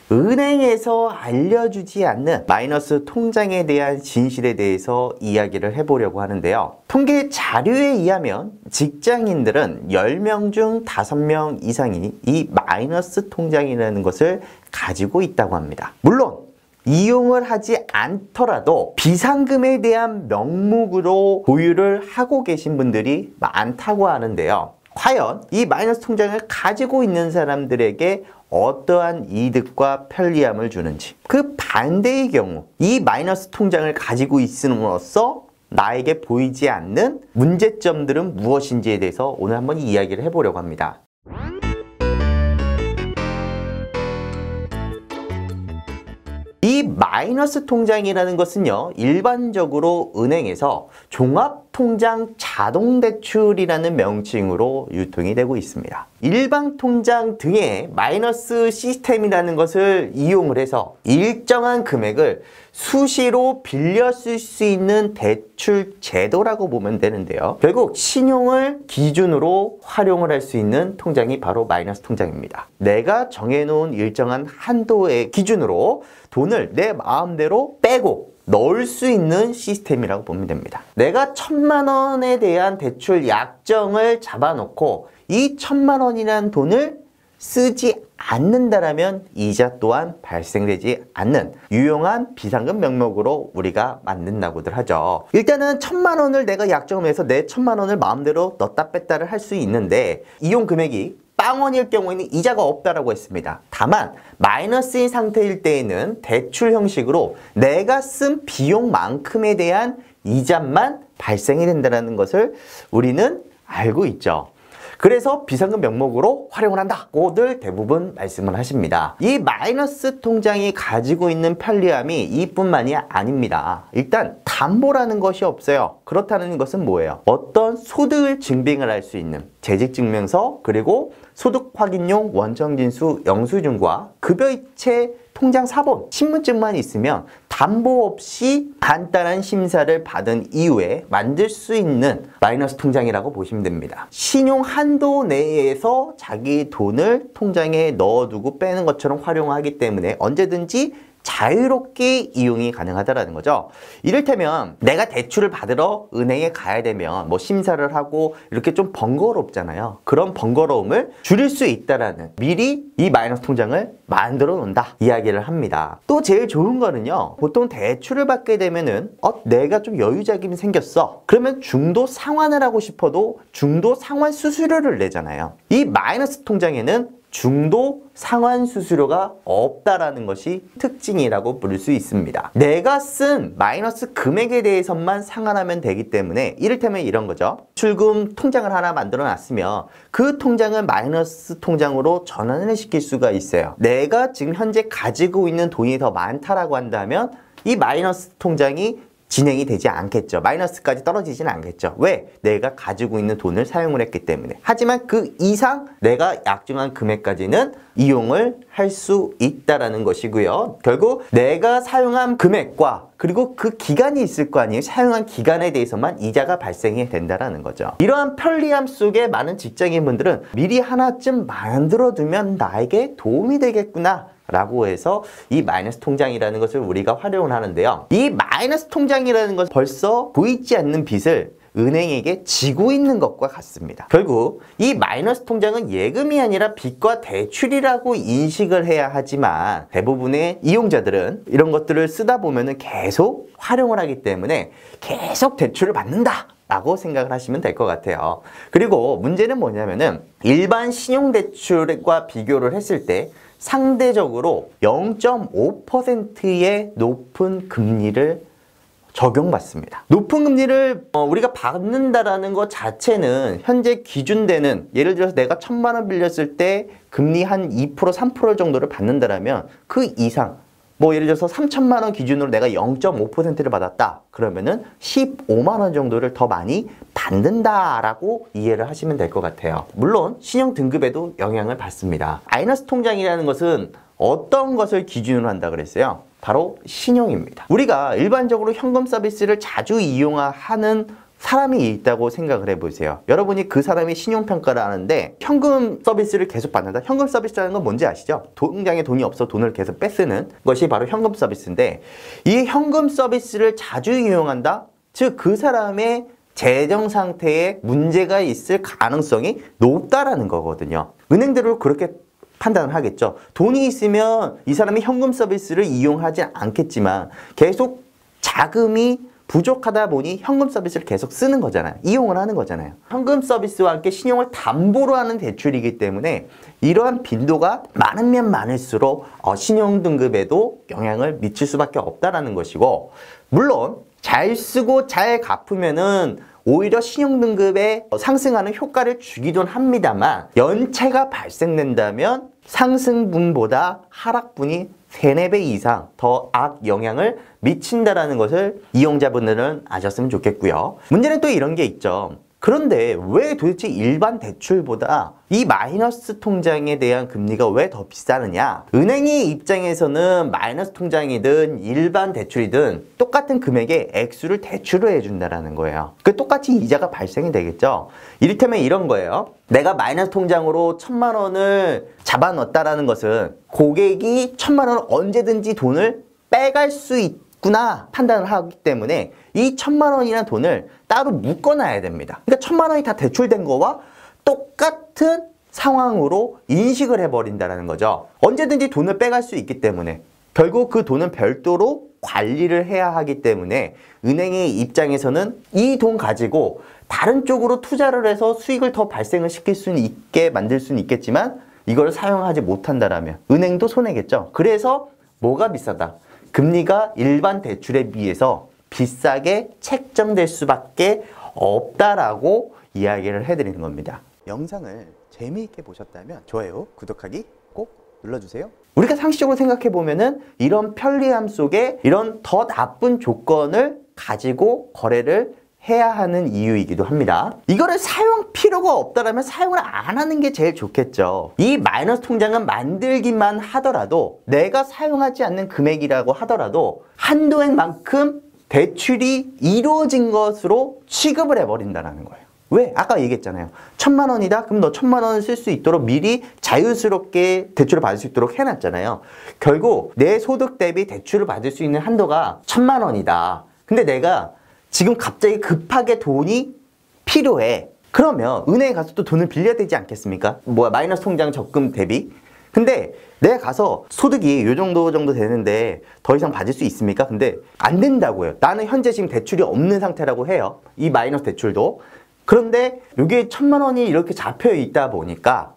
은행에서 알려주지 않는 마이너스 통장에 대한 진실에 대해서 이야기를 해보려고 하는데요. 통계 자료에 의하면 직장인들은 10명 중 5명 이상이 이 마이너스 통장이라는 것을 가지고 있다고 합니다. 물론 이용을 하지 않더라도 비상금에 대한 명목으로 보유를 하고 계신 분들이 많다고 하는데요. 과연 이 마이너스 통장을 가지고 있는 사람들에게 어떠한 이득과 편리함을 주는지, 그 반대의 경우 이 마이너스 통장을 가지고 있음으로써 나에게 보이지 않는 문제점들은 무엇인지에 대해서 오늘 한번 이야기를 해보려고 합니다. 이 마이너스 통장이라는 것은요, 일반적으로 은행에서 종합통장 자동대출이라는 명칭으로 유통이 되고 있습니다. 일반통장 등의 마이너스 시스템이라는 것을 이용을 해서 일정한 금액을 수시로 빌려 쓸 수 있는 대출 제도라고 보면 되는데요. 결국 신용을 기준으로 활용을 할 수 있는 통장이 바로 마이너스 통장입니다. 내가 정해놓은 일정한 한도의 기준으로 돈을 내 마음대로 빼고 넣을 수 있는 시스템이라고 보면 됩니다. 내가 1,000만 원에 대한 대출 약정을 잡아놓고 이 1,000만 원이라는 돈을 쓰지 않는다라면 이자 또한 발생되지 않는 유용한 비상금 명목으로 우리가 만든다고들 하죠. 일단은 1,000만 원을 내가 약정해서 내 1,000만 원을 마음대로 넣었다 뺐다를 할 수 있는데 이용 금액이 빵원일 경우에는 이자가 없다라고 했습니다. 다만 마이너스인 상태일 때에는 대출 형식으로 내가 쓴 비용만큼에 대한 이자만 발생이 된다는 것을 우리는 알고 있죠. 그래서 비상금 명목으로 활용을 한다고들 대부분 말씀을 하십니다. 이 마이너스 통장이 가지고 있는 편리함이 이뿐만이 아닙니다. 일단 담보라는 것이 없어요. 그렇다는 것은 뭐예요? 어떤 소득을 증빙을 할 수 있는 재직증명서, 그리고 소득 확인용 원청진수 영수증과 급여이체 통장 사본, 신분증만 있으면 담보 없이 간단한 심사를 받은 이후에 만들 수 있는 마이너스 통장이라고 보시면 됩니다. 신용 한도 내에서 자기 돈을 통장에 넣어두고 빼는 것처럼 활용하기 때문에 언제든지 자유롭게 이용이 가능하다는 거죠. 이를테면 내가 대출을 받으러 은행에 가야 되면 뭐 심사를 하고 이렇게 좀 번거롭잖아요. 그런 번거로움을 줄일 수 있다라는, 미리 이 마이너스 통장을 만들어 놓는다 이야기를 합니다. 또 제일 좋은 거는요, 보통 대출을 받게 되면은 내가 좀 여유자금이 생겼어. 그러면 중도 상환을 하고 싶어도 중도 상환 수수료를 내잖아요. 이 마이너스 통장에는 중도 상환 수수료가 없다라는 것이 특징이라고 부를 수 있습니다. 내가 쓴 마이너스 금액에 대해서만 상환하면 되기 때문에, 이를테면 이런 거죠. 출금 통장을 하나 만들어 놨으면 그 통장을 마이너스 통장으로 전환을 시킬 수가 있어요. 내가 지금 현재 가지고 있는 돈이 더 많다라고 한다면 이 마이너스 통장이 진행이 되지 않겠죠. 마이너스까지 떨어지지는 않겠죠. 왜? 내가 가지고 있는 돈을 사용을 했기 때문에. 하지만 그 이상 내가 약정한 금액까지는 이용을 할 수 있다라는 것이고요. 결국 내가 사용한 금액과 그리고 그 기간이 있을 거 아니에요. 사용한 기간에 대해서만 이자가 발생이 된다라는 거죠. 이러한 편리함 속에 많은 직장인분들은 미리 하나쯤 만들어두면 나에게 도움이 되겠구나 라고 해서 이 마이너스 통장이라는 것을 우리가 활용을 하는데요. 이 마이너스 통장이라는 것은 벌써 보이지 않는 빚을 은행에게 지고 있는 것과 같습니다. 결국 이 마이너스 통장은 예금이 아니라 빚과 대출이라고 인식을 해야 하지만 대부분의 이용자들은 이런 것들을 쓰다 보면은 계속 활용을 하기 때문에 계속 대출을 받는다 라고 생각을 하시면 될 것 같아요. 그리고 문제는 뭐냐면은 일반 신용대출과 비교를 했을 때 상대적으로 0.5%의 높은 금리를 적용받습니다. 높은 금리를 우리가 받는다라는 것 자체는 현재 기준되는, 예를 들어서 내가 1,000만 원 빌렸을 때 금리 한 2%, 3% 정도를 받는다라면 그 이상, 뭐 예를 들어서 3,000만 원 기준으로 내가 0.5%를 받았다. 그러면은 15만 원 정도를 더 많이 받는다라고 이해를 하시면 될 것 같아요. 물론 신용 등급에도 영향을 받습니다. 마이너스 통장이라는 것은 어떤 것을 기준으로 한다 그랬어요? 바로 신용입니다. 우리가 일반적으로 현금 서비스를 자주 이용하는 사람이 있다고 생각을 해보세요. 여러분이 그 사람이 신용평가를 하는데 현금 서비스를 계속 받는다. 현금 서비스라는 건 뭔지 아시죠? 통장에 돈이 없어 돈을 계속 빼쓰는 것이 바로 현금 서비스인데, 이 현금 서비스를 자주 이용한다? 즉 그 사람의 재정 상태에 문제가 있을 가능성이 높다라는 거거든요. 은행들은 그렇게 판단을 하겠죠. 돈이 있으면 이 사람이 현금 서비스를 이용하지 않겠지만 계속 자금이 부족하다 보니 현금 서비스를 계속 쓰는 거잖아요. 이용을 하는 거잖아요. 현금 서비스와 함께 신용을 담보로 하는 대출이기 때문에 이러한 빈도가 많으면 많을수록 신용 등급에도 영향을 미칠 수밖에 없다라는 것이고, 물론 잘 쓰고 잘 갚으면은 오히려 신용 등급에 상승하는 효과를 주기도 합니다만, 연체가 발생된다면 상승분보다 하락분이 3, 4배 이상 더 악 영향을 미친다라는 것을 이용자분들은 아셨으면 좋겠고요. 문제는 또 이런 게 있죠. 그런데 왜 도대체 일반 대출보다 이 마이너스 통장에 대한 금리가 왜 더 비싸느냐? 은행의 입장에서는 마이너스 통장이든 일반 대출이든 똑같은 금액의 액수를 대출을 해준다는 거예요. 그 똑같이 이자가 발생이 되겠죠. 이를테면 이런 거예요. 내가 마이너스 통장으로 1,000만 원을 잡아넣었다라는 것은 고객이 1,000만 원을 언제든지 돈을 빼갈 수 있구나 판단을 하기 때문에 이 1,000만 원이라는 돈을 따로 묶어놔야 됩니다. 그러니까 1,000만 원이 다 대출된 거와 똑같은 상황으로 인식을 해버린다는 거죠. 언제든지 돈을 빼갈 수 있기 때문에 결국 그 돈은 별도로 관리를 해야 하기 때문에 은행의 입장에서는 이 돈 가지고 다른 쪽으로 투자를 해서 수익을 더 발생을 시킬 수는 있게 만들 수는 있겠지만 이걸 사용하지 못한다라면 은행도 손해겠죠. 그래서 뭐가 비싸다? 금리가 일반 대출에 비해서 비싸게 책정될 수밖에 없다라고 이야기를 해드리는 겁니다. 영상을 재미있게 보셨다면 좋아요, 구독하기 꼭 눌러주세요. 우리가 상식적으로 생각해 보면은 이런 편리함 속에 이런 더 나쁜 조건을 가지고 거래를 해야 하는 이유이기도 합니다. 이거를 사용 필요가 없다라면 사용을 안 하는 게 제일 좋겠죠. 이 마이너스 통장은 만들기만 하더라도 내가 사용하지 않는 금액이라고 하더라도 한도액만큼 대출이 이루어진 것으로 취급을 해버린다는 거예요. 왜? 아까 얘기했잖아요. 1,000만 원이다? 그럼 너 1,000만 원을 쓸 수 있도록 미리 자유스럽게 대출을 받을 수 있도록 해놨잖아요. 결국 내 소득 대비 대출을 받을 수 있는 한도가 1,000만 원이다. 근데 내가 지금 갑자기 급하게 돈이 필요해. 그러면 은행에 가서 또 돈을 빌려야 되지 않겠습니까? 마이너스 통장 적금 대비? 근데 내가 가서 소득이 요 정도 되는데 더 이상 받을 수 있습니까? 근데 안 된다고요. 나는 현재 지금 대출이 없는 상태라고 해요. 이 마이너스 대출도. 그런데 여기에 1,000만 원이 이렇게 잡혀 있다 보니까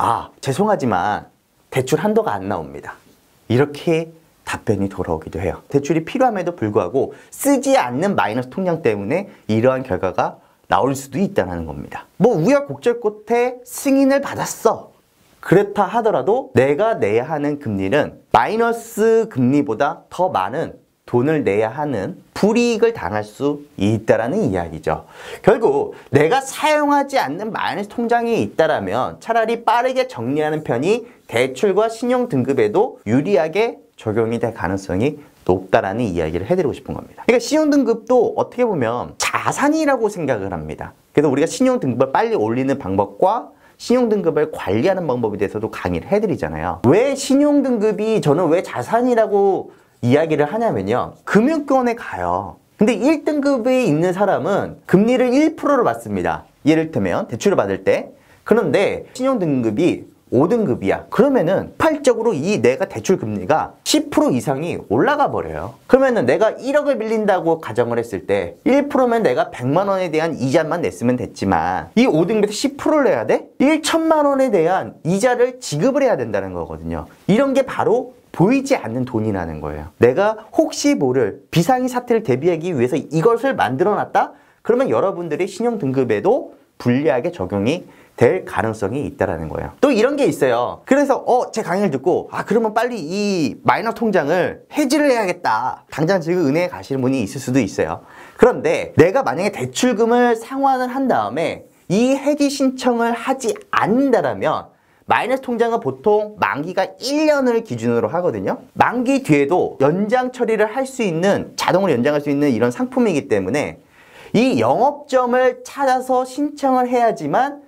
죄송하지만 대출 한도가 안 나옵니다. 이렇게 답변이 돌아오기도 해요. 대출이 필요함에도 불구하고 쓰지 않는 마이너스 통장 때문에 이러한 결과가 나올 수도 있다는 겁니다. 우여곡절 끝에 승인을 받았어. 그렇다 하더라도 내가 내야 하는 금리는 마이너스 금리보다 더 많은 돈을 내야 하는 불이익을 당할 수 있다라는 이야기죠. 결국 내가 사용하지 않는 마이너스 통장이 있다라면 차라리 빠르게 정리하는 편이 대출과 신용 등급에도 유리하게 적용이 될 가능성이 높다라는 이야기를 해드리고 싶은 겁니다. 그러니까 신용 등급도 어떻게 보면 자산이라고 생각을 합니다. 그래서 우리가 신용 등급을 빨리 올리는 방법과 신용 등급을 관리하는 방법에 대해서도 강의를 해드리잖아요. 왜 신용 등급이 저는 왜 자산이라고 이야기를 하냐면요. 금융권에 가요. 근데 1등급에 있는 사람은 금리를 1%를 받습니다. 예를 들면 대출을 받을 때. 그런데 신용 등급이 5등급이야. 그러면은 폭발적으로 이 내가 대출 금리가 10% 이상이 올라가 버려요. 그러면은 내가 1억을 빌린다고 가정을 했을 때 1%면 내가 100만 원에 대한 이자만 냈으면 됐지만 이 5등급에서 10%를 내야 돼? 1,000만 원에 대한 이자를 지급을 해야 된다는 거거든요. 이런 게 바로 보이지 않는 돈이라는 거예요. 내가 혹시 모를 비상의 사태를 대비하기 위해서 이것을 만들어 놨다? 그러면 여러분들의 신용 등급에도 불리하게 적용이 될 가능성이 있다라는 거예요. 또 이런 게 있어요. 그래서 제 강의를 듣고 그러면 빨리 이 마이너스 통장을 해지를 해야겠다. 당장 지금 은행에 가시는 분이 있을 수도 있어요. 그런데 내가 만약에 대출금을 상환을 한 다음에 이 해지 신청을 하지 않는다라면 마이너스 통장은 보통 만기가 1년을 기준으로 하거든요. 만기 뒤에도 연장 처리를 할 수 있는, 자동으로 연장할 수 있는 이런 상품이기 때문에 이 영업점을 찾아서 신청을 해야지만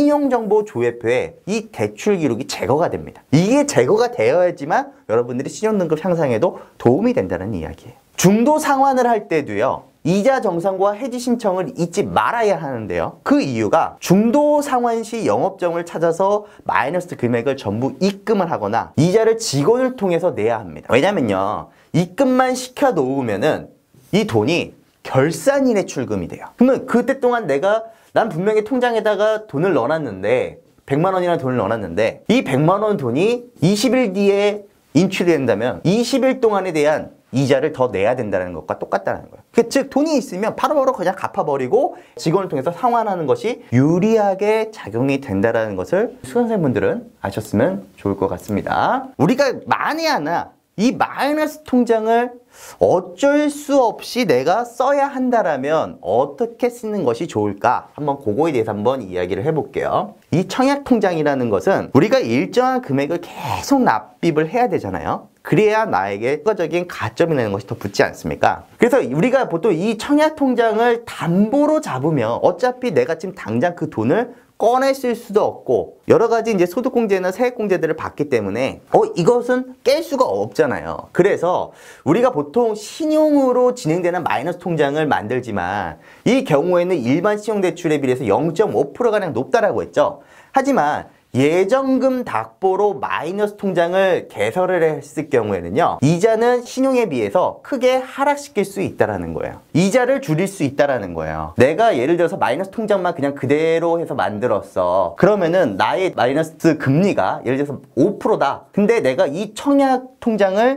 신용정보조회표에 이 대출 기록이 제거가 됩니다. 이게 제거가 되어야지만 여러분들이 신용등급 향상에도 도움이 된다는 이야기예요. 중도 상환을 할 때도요, 이자 정산과 해지 신청을 잊지 말아야 하는데요. 그 이유가 중도 상환 시 영업점을 찾아서 마이너스 금액을 전부 입금을 하거나 이자를 직원을 통해서 내야 합니다. 왜냐면요, 입금만 시켜 놓으면은 이 돈이 결산일에 출금이 돼요. 그러면 그때 동안 난 분명히 통장에다가 돈을 넣어놨는데 100만 원이라는 돈을 넣어놨는데 이 100만 원 돈이 20일 뒤에 인출이 된다면 20일 동안에 대한 이자를 더 내야 된다는 것과 똑같다는 거예요. 즉 돈이 있으면 바로바로 그냥 갚아버리고 직원을 통해서 상환하는 것이 유리하게 작용이 된다는 것을 수강생분들은 아셨으면 좋을 것 같습니다. 우리가 만에 하나 이 마이너스 통장을 어쩔 수 없이 내가 써야 한다라면 어떻게 쓰는 것이 좋을까? 한번 그거에 대해서 한번 이야기를 해볼게요. 이 청약통장이라는 것은 우리가 일정한 금액을 계속 납입을 해야 되잖아요. 그래야 나에게 추가적인 가점이라는 것이 더 붙지 않습니까? 그래서 우리가 보통 이 청약통장을 담보로 잡으면 어차피 내가 지금 당장 그 돈을 꺼내 쓸 수도 없고 여러 가지 이제 소득공제나 세액공제들을 받기 때문에 이것은 깰 수가 없잖아요. 그래서 우리가 보통 신용으로 진행되는 마이너스 통장을 만들지만 이 경우에는 일반 신용대출에 비해서 0.5%가량 높다라고 했죠. 하지만 예정금 담보로 마이너스 통장을 개설을 했을 경우에는요, 이자는 신용에 비해서 크게 하락시킬 수 있다는 거예요. 이자를 줄일 수 있다는 거예요. 내가 예를 들어서 마이너스 통장만 그냥 그대로 해서 만들었어. 그러면은 나의 마이너스 금리가 예를 들어서 5%다. 근데 내가 이 청약 통장을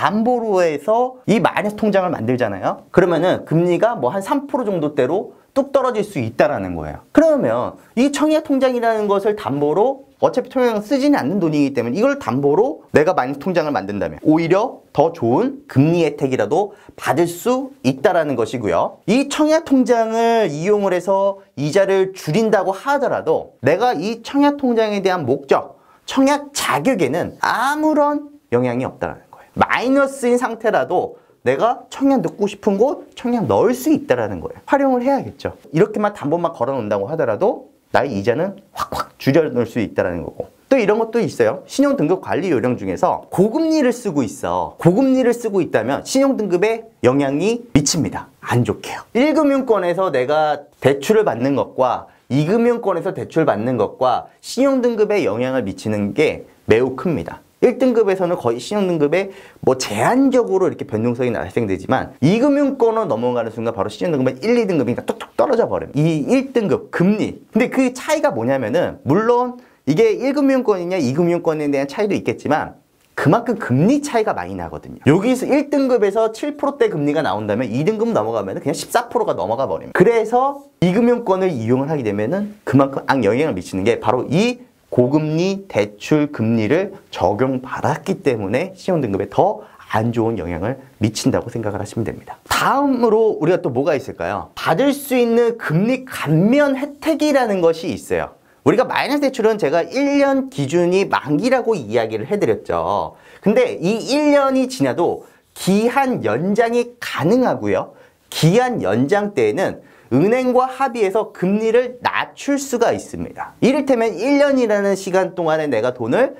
담보로 해서 이 마이너스 통장을 만들잖아요. 그러면은 금리가 뭐 한 3% 정도대로 뚝 떨어질 수 있다라는 거예요. 그러면 이 청약 통장이라는 것을 담보로 어차피 통장을 쓰지는 않는 돈이기 때문에 이걸 담보로 내가 마이너스 통장을 만든다면 오히려 더 좋은 금리 혜택이라도 받을 수 있다라는 것이고요. 이 청약 통장을 이용을 해서 이자를 줄인다고 하더라도 내가 이 청약 통장에 대한 목적, 청약 자격에는 아무런 영향이 없다라는 거예요. 마이너스인 상태라도 내가 청약 넣고 싶은 곳 청약 넣을 수 있다는 거예요. 활용을 해야겠죠. 이렇게만 담보만 걸어 놓는다고 하더라도 나의 이자는 확확 줄여 놓을 수 있다는 거고, 또 이런 것도 있어요. 신용등급 관리 요령 중에서 고금리를 쓰고 있어. 고금리를 쓰고 있다면 신용등급에 영향이 미칩니다. 안 좋게요. 1금융권에서 내가 대출을 받는 것과 2금융권에서 대출 받는 것과 신용등급에 영향을 미치는 게 매우 큽니다. 1등급에서는 거의 신용등급에 뭐 제한적으로 이렇게 변동성이 발생되지만 2금융권으로 넘어가는 순간 바로 신용등급은 1, 2등급이니까 뚝뚝 떨어져 버려요. 이 1등급 금리. 근데 그 차이가 뭐냐면은 물론 이게 1금융권이냐 2금융권에 대한 차이도 있겠지만 그만큼 금리 차이가 많이 나거든요. 여기서 1등급에서 7%대 금리가 나온다면 2등급 넘어가면 그냥 14%가 넘어가 버립니다. 그래서 2금융권을 이용을 하게 되면은 그만큼 영향을 미치는 게 바로 이 고금리 대출 금리를 적용받았기 때문에 신용등급에 더 안 좋은 영향을 미친다고 생각을 하시면 됩니다. 다음으로 우리가 또 뭐가 있을까요? 받을 수 있는 금리 감면 혜택이라는 것이 있어요. 우리가 마이너스 대출은 제가 1년 기준이 만기라고 이야기를 해드렸죠. 근데 이 1년이 지나도 기한 연장이 가능하고요. 기한 연장 때에는 은행과 합의해서 금리를 낮출 수가 있습니다. 이를테면 1년이라는 시간 동안에 내가 돈을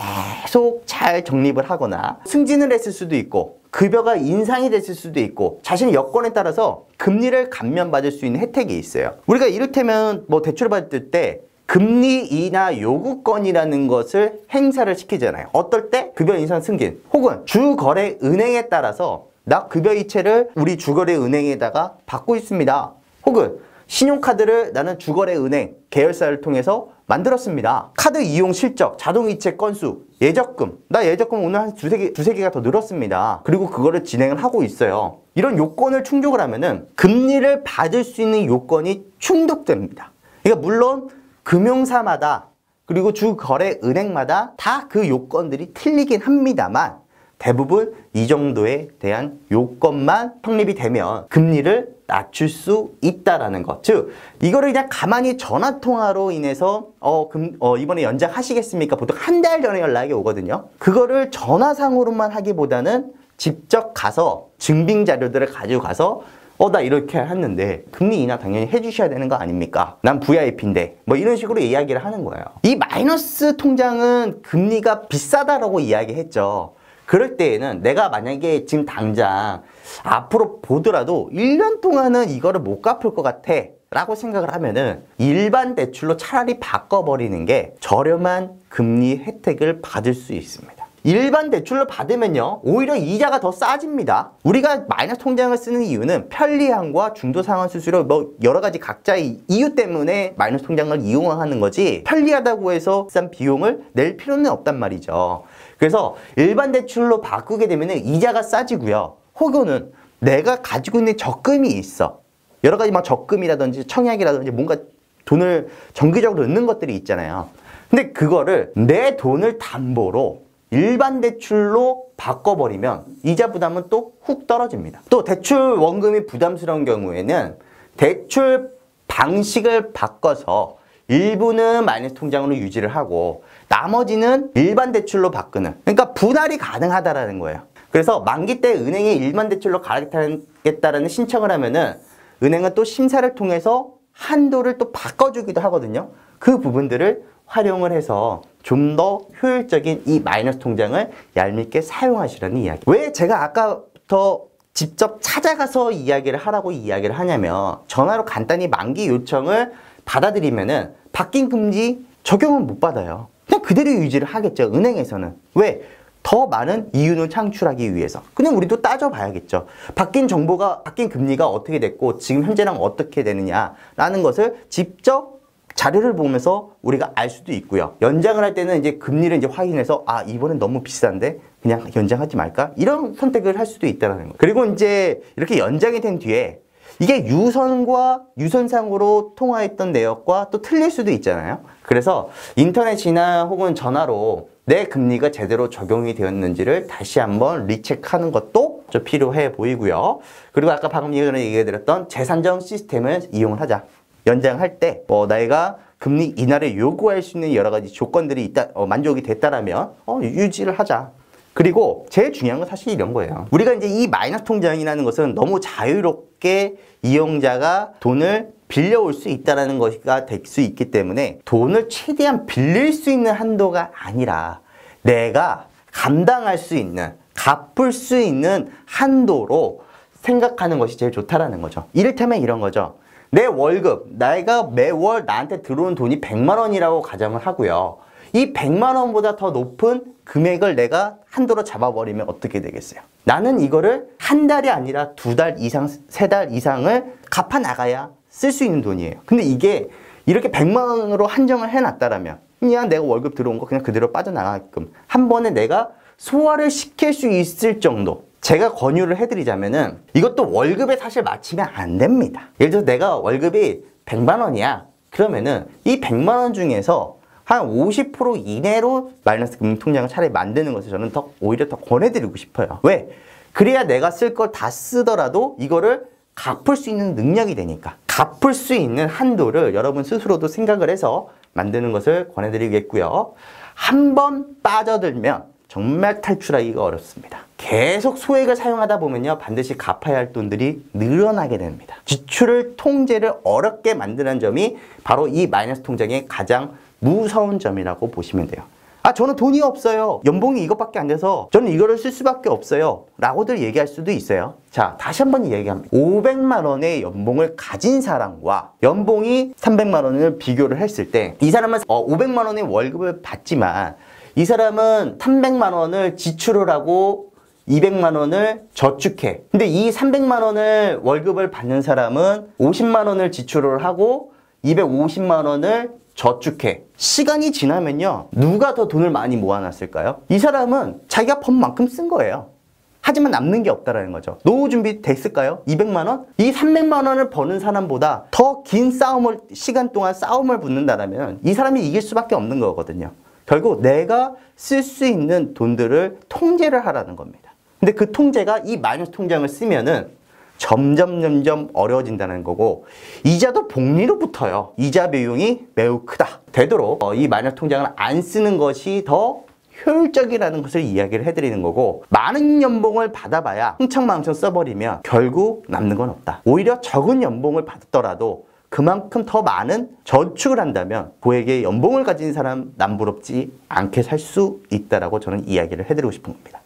계속 잘 적립을 하거나 승진을 했을 수도 있고 급여가 인상이 됐을 수도 있고 자신의 여건에 따라서 금리를 감면받을 수 있는 혜택이 있어요. 우리가 이를테면 뭐 대출을 받을 때 금리 인하 요구권이라는 것을 행사를 시키잖아요. 어떨 때? 급여 인상 승진 혹은 주거래 은행에 따라서 나 급여 이체를 우리 주거래 은행에다가 받고 있습니다. 혹은 신용카드를 나는 주거래 은행 계열사를 통해서 만들었습니다. 카드 이용 실적, 자동이체 건수, 예적금. 나 예적금 오늘 한 두세 개가 더 늘었습니다. 그리고 그거를 진행을 하고 있어요. 이런 요건을 충족을 하면은 금리를 받을 수 있는 요건이 충족됩니다. 그러니까 물론 금융사마다 그리고 주거래 은행마다 다 그 요건들이 틀리긴 합니다만 대부분 이 정도에 대한 요건만 성립이 되면 금리를 낮출 수 있다라는 것. 즉 이거를 그냥 가만히 전화통화로 인해서 이번에 연장하시겠습니까? 보통 한 달 전에 연락이 오거든요. 그거를 전화상으로만 하기보다는 직접 가서 증빙 자료들을 가지고 가서 나 이렇게 했는데 금리 인하 당연히 해주셔야 되는 거 아닙니까? 난 VIP인데 뭐 이런 식으로 이야기를 하는 거예요. 이 마이너스 통장은 금리가 비싸다라고 이야기했죠. 그럴 때에는 내가 만약에 지금 당장 앞으로 보더라도 1년 동안은 이거를 못 갚을 것 같아 라고 생각을 하면은 일반 대출로 차라리 바꿔버리는 게 저렴한 금리 혜택을 받을 수 있습니다. 일반 대출로 받으면요, 오히려 이자가 더 싸집니다. 우리가 마이너스 통장을 쓰는 이유는 편리함과 중도 상환 수수료 뭐 여러 가지 각자의 이유 때문에 마이너스 통장을 이용하는 거지, 편리하다고 해서 비싼 비용을 낼 필요는 없단 말이죠. 그래서 일반 대출로 바꾸게 되면 이자가 싸지고요. 혹은 내가 가지고 있는 적금이 있어. 여러 가지 막 적금이라든지 청약이라든지 뭔가 돈을 정기적으로 넣는 것들이 있잖아요. 근데 그거를 내 돈을 담보로 일반 대출로 바꿔버리면 이자 부담은 또 훅 떨어집니다. 또 대출 원금이 부담스러운 경우에는 대출 방식을 바꿔서 일부는 마이너스 통장으로 유지를 하고 나머지는 일반 대출로 바꾸는, 그러니까 분할이 가능하다라는 거예요. 그래서 만기 때 은행에 일반 대출로 가겠다라는 신청을 하면은 은행은 또 심사를 통해서 한도를 또 바꿔주기도 하거든요. 그 부분들을 활용을 해서 좀 더 효율적인 이 마이너스 통장을 얄밉게 사용하시라는 이야기. 왜 제가 아까부터 직접 찾아가서 이야기를 하라고 이야기를 하냐면, 전화로 간단히 만기 요청을 받아들이면은 바뀐 금리 적용은 못 받아요. 그냥 그대로 유지를 하겠죠, 은행에서는. 왜? 더 많은 이윤을 창출하기 위해서. 그냥 우리도 따져봐야겠죠. 바뀐 정보가, 바뀐 금리가 어떻게 됐고 지금 현재랑 어떻게 되느냐라는 것을 직접 자료를 보면서 우리가 알 수도 있고요. 연장을 할 때는 이제 금리를 이제 확인해서 이번엔 너무 비싼데 그냥 연장하지 말까? 이런 선택을 할 수도 있다는 거예요. 그리고 이제 이렇게 연장이 된 뒤에 이게 유선과 유선상으로 통화했던 내역과 또 틀릴 수도 있잖아요. 그래서 인터넷이나 혹은 전화로 내 금리가 제대로 적용이 되었는지를 다시 한번 리체크하는 것도 좀 필요해 보이고요. 그리고 아까 방금 전에 얘기해드렸던 재산정 시스템을 이용을 하자. 연장할 때 내가 금리 인하를 요구할 수 있는 여러 가지 조건들이 있다, 만족이 됐다라면 유지를 하자. 그리고 제일 중요한 건 사실 이런 거예요. 우리가 이제 이 마이너스 통장이라는 것은 너무 자유롭게 이용자가 돈을 빌려올 수 있다는 것이 될 수 있기 때문에 돈을 최대한 빌릴 수 있는 한도가 아니라 내가 감당할 수 있는, 갚을 수 있는 한도로 생각하는 것이 제일 좋다라는 거죠. 이를테면 이런 거죠. 내 월급, 내가 매월 나한테 들어오는 돈이 100만 원이라고 가정을 하고요. 이 100만 원보다 더 높은 금액을 내가 한도로 잡아버리면 어떻게 되겠어요? 나는 이거를 한 달이 아니라 2달 이상, 3달 이상을 갚아 나가야 쓸 수 있는 돈이에요. 근데 이게 이렇게 100만 원으로 한정을 해놨다라면 그냥 내가 월급 들어온 거 그냥 그대로 빠져나가게끔 한 번에 내가 소화를 시킬 수 있을 정도, 제가 권유를 해드리자면은 이것도 월급에 사실 맞추면 안 됩니다. 예를 들어서 내가 월급이 100만 원이야. 그러면은 이 100만 원 중에서 한 50% 이내로 마이너스 금융 통장을 차라리 만드는 것을 저는 오히려 더 권해드리고 싶어요. 왜? 그래야 내가 쓸 걸 다 쓰더라도 이거를 갚을 수 있는 능력이 되니까. 갚을 수 있는 한도를 여러분 스스로도 생각을 해서 만드는 것을 권해드리겠고요. 한번 빠져들면 정말 탈출하기가 어렵습니다. 계속 소액을 사용하다 보면요, 반드시 갚아야 할 돈들이 늘어나게 됩니다. 지출을 통제를 어렵게 만드는 점이 바로 이 마이너스 통장의 가장 무서운 점이라고 보시면 돼요. 저는 돈이 없어요. 연봉이 이것밖에 안 돼서 저는 이거를 쓸 수밖에 없어요. 라고들 얘기할 수도 있어요. 자, 다시 한번 얘기합니다. 500만 원의 연봉을 가진 사람과 연봉이 300만 원을 비교를 했을 때 이 사람은 500만 원의 월급을 받지만 이 사람은 300만 원을 지출을 하고 200만 원을 저축해. 근데 이 300만 원을 월급을 받는 사람은 50만 원을 지출을 하고 250만 원을 저축해. 시간이 지나면요, 누가 더 돈을 많이 모아놨을까요? 이 사람은 자기가 번 만큼 쓴 거예요. 하지만 남는 게 없다라는 거죠. 노후 준비 됐을까요? 200만 원? 이 300만 원을 버는 사람보다 더 긴 시간 동안 싸움을 붙는다면 이 사람이 이길 수밖에 없는 거거든요. 결국 내가 쓸 수 있는 돈들을 통제를 하라는 겁니다. 근데 그 통제가 이 마이너스 통장을 쓰면은 점점 어려워진다는 거고, 이자도 복리로 붙어요. 이자 비용이 매우 크다. 되도록 이 마이너스 통장을 안 쓰는 것이 더 효율적이라는 것을 이야기를 해드리는 거고, 많은 연봉을 받아봐야 흥청망청 써버리면 결국 남는 건 없다. 오히려 적은 연봉을 받더라도 그만큼 더 많은 저축을 한다면 고액의 연봉을 가진 사람 남부럽지 않게 살 수 있다라고 저는 이야기를 해드리고 싶은 겁니다.